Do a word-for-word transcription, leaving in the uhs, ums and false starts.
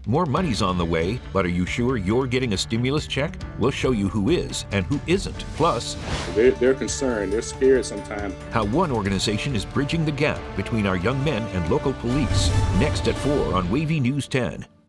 More money's on the way, but are you sure you're getting a stimulus check? We'll show you who is and who isn't. Plus, They're, they're concerned. They're scared sometimes. how one organization is bridging the gap between our young men and local police. Next at four on Wavy News ten.